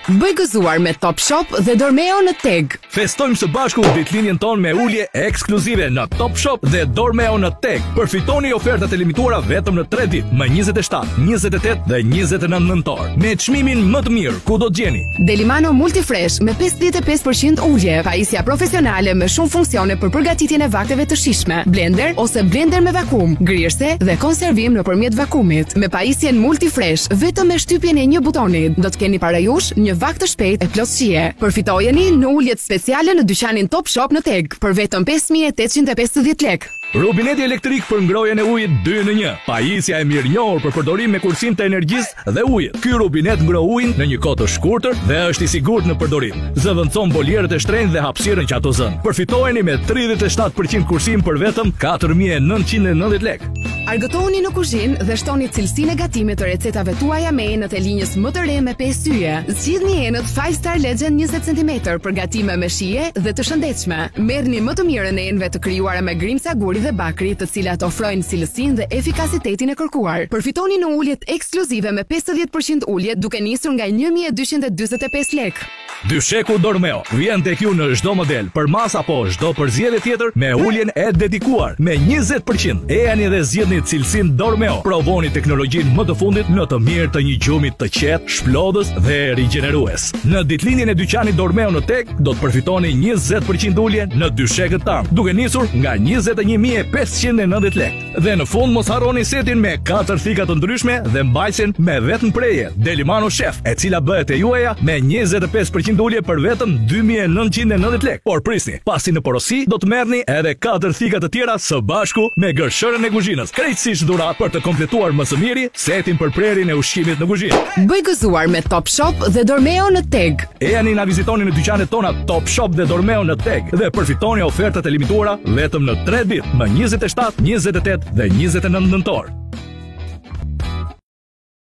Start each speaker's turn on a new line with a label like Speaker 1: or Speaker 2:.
Speaker 1: Bëj gëzuar me Top Shop dhe Dormeo në Teg.
Speaker 2: Festojmë së bashku ditëlindjen tonë me ulje ekskluzive në Top Shop dhe Dormeo në Teg. Përfitoni ofertat e limituara vetëm në 3 ditë, më 27, 28 dhe 29 nëntor. Me çmimin më të mirë, ku do të gjeni?
Speaker 1: Delimano Multifresh me 55% ulje, pajisja profesionale me shumë funksione për përgatitjen e vakteve të shishme, blender ose blender me vakum, grirëse dhe konservim nëpërmjet vakumit. Me pajisjen Multifresh, vetëm me shtypjen e një butoni, do të keni para jush një vakt të shpejt e plot shije. Përfitojeni në uljet speciale në dyqanin Top Shop në Teg për vetëm 5850 lekë.
Speaker 2: Robineti elektrik për ngrohjen e ujit 2 në 1. Pajisja e mirënjohur për përdorim me kursim të energjisë dhe ujit. Ky robinet ngroh ujin në një kohë të shkurtër dhe është i sigurt në përdorim. Zëvendëson bolierët e shtrenjtë dhe hapësirën që ato zën. Përfitojeni me 37% kursim për vetëm 4990 lekë.
Speaker 1: Argëtohuni në kuzhinë dhe shtoni cilësinë e gatimit të recetave tuaja me enët e linjës më të re me 5 yje. Zgjidhni enët 5 Star Legend 20 cm për gatime me shije dhe të shëndetshme. Merrni më të mirën e enëve të krijuara me grimca guri dhe bakri, të cilat ofrojnë cilësinë dhe efikasitetin e kërkuar. Përfitoni në uljet ekskluzive me 50% ulje duke nisur nga 1245 lekë.
Speaker 2: Dysheku Dormeo vjen tek ju në çdo model, për mas apo çdo përzgjedhje tjetër me uljen e dedikuar me 20%. Ejani dhe zgjidhni cilësinë Dormeo. Provoni teknologjinë më të fundit në të mirë të një gjumi të qetë, shplodhës dhe rigjenerues. Në ditëlindjen e dyqanit Dormeo në Teg do të përfitoni 20% ulje në dyshekët tanë, duke nisur nga 21590 lekë. Dhe në fund mos harroni setin me 4 thika të ndryshme dhe mbajtjen me vetëm preje Delimano Chef, e cila bëhet e juaja me 25% ulje për vetëm 2990 lekë. Por prisni, pasi në porosi do të merrni edhe 4 thika të tjera së bashku me gërshërën e kuzhinës. Krejtësisht dhurat për të kompletuar më së miri setin për prerjen e ushqimit në kuzhinë.
Speaker 1: Bëj gëzuar me Top Shop dhe Dormeo në Teg.
Speaker 2: Ejani na vizitoni në dyqanet tona Top Shop dhe Dormeo në Teg dhe përfitoni ofertat e limituara vetëm në 3 ditë, më 27, 28 dhe 29 nëntor.